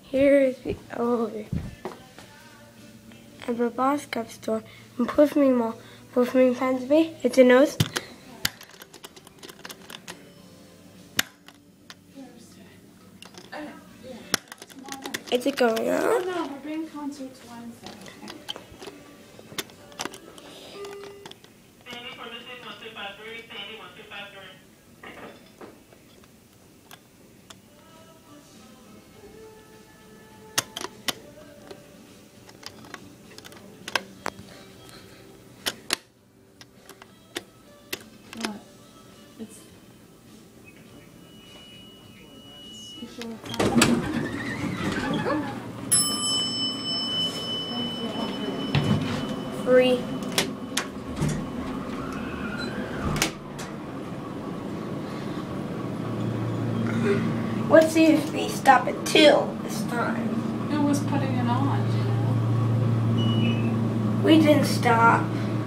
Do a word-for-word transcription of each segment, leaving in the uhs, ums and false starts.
Here is the elevator. And the boss cup store. And Puffing Mall. Puffing Pensby. It's a nose. Is it going on? Oh no, we're doing concerts Wednesday. Sandy for missing one two five three, Sandy one two five three. What? It's. You sure it's not? Three. Let's see if we stop at two this time. It was putting it on, you know. We didn't stop.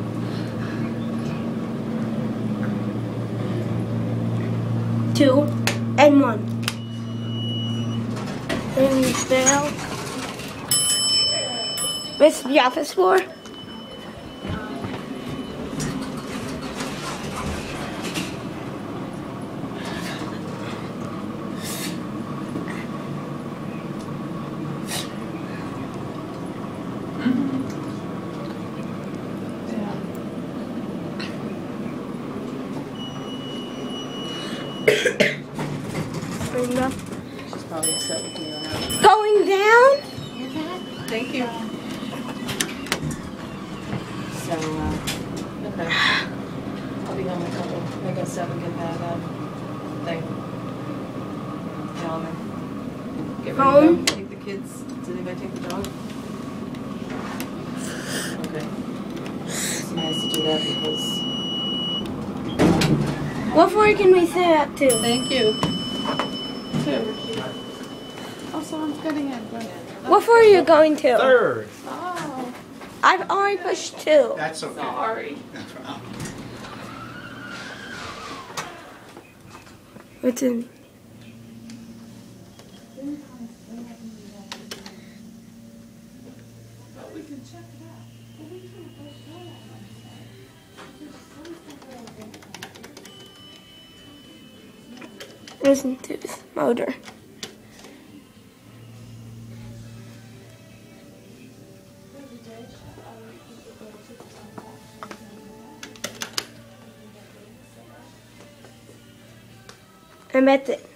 Two and one. Then we fail. This is the office floor. Bring up. She's probably upset with me on that. Going down? Thank you. So, uh, okay. I'll be home in a couple, I got seven, get that, uh, thing. Calendar. Get ready Home? to go. Take the kids. Did anybody take the dog? Okay. It's nice to do that because. What floor can we sit at to? Thank you. Two. Oh, someone's getting in. Good. What floor are you going to? Third. Oh, I've already pushed two. That's okay. sorry. No problem. What's in? But we can check it out. But we can't go show it on Listen to this motor. I bet that